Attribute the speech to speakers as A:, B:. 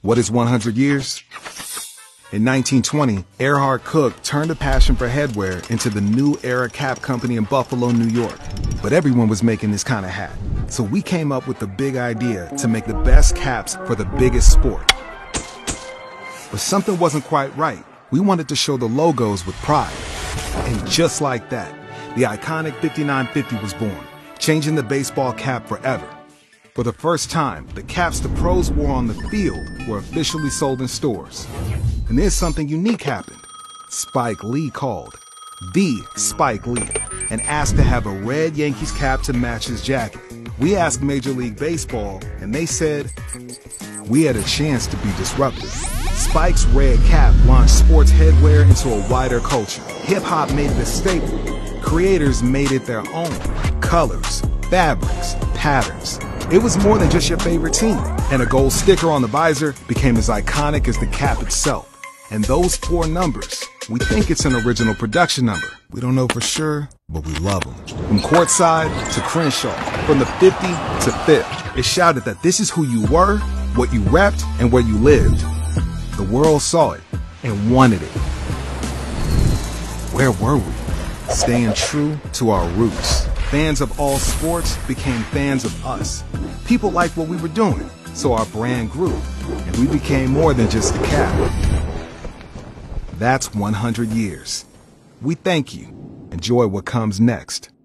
A: What is 100 years? In 1920, Erhard Koch turned a passion for headwear into the New Era Cap Company in Buffalo, New York. But everyone was making this kind of hat. So we came up with the big idea to make the best caps for the biggest sport. But something wasn't quite right. We wanted to show the logos with pride. And just like that, the iconic 5950 was born, changing the baseball cap forever. For the first time, the caps the pros wore on the field were officially sold in stores. And then something unique happened. Spike Lee called, the Spike Lee, and asked to have a red Yankees cap to match his jacket. We asked Major League Baseball, and they said, we had a chance to be disruptive. Spike's red cap launched sports headwear into a wider culture. Hip-hop made it a staple. Creators made it their own. Colors, fabrics, patterns. It was more than just your favorite team. And a gold sticker on the visor became as iconic as the cap itself. And those 4 numbers, we think it's an original production number. We don't know for sure, but we love them. From courtside to Crenshaw, from the 50 to 5th, it shouted that this is who you were, what you repped, and where you lived. The world saw it and wanted it. Where were we? Staying true to our roots. Fans of all sports became fans of us. People liked what we were doing, so our brand grew, and we became more than just a cap. That's 100 years. We thank you. Enjoy what comes next.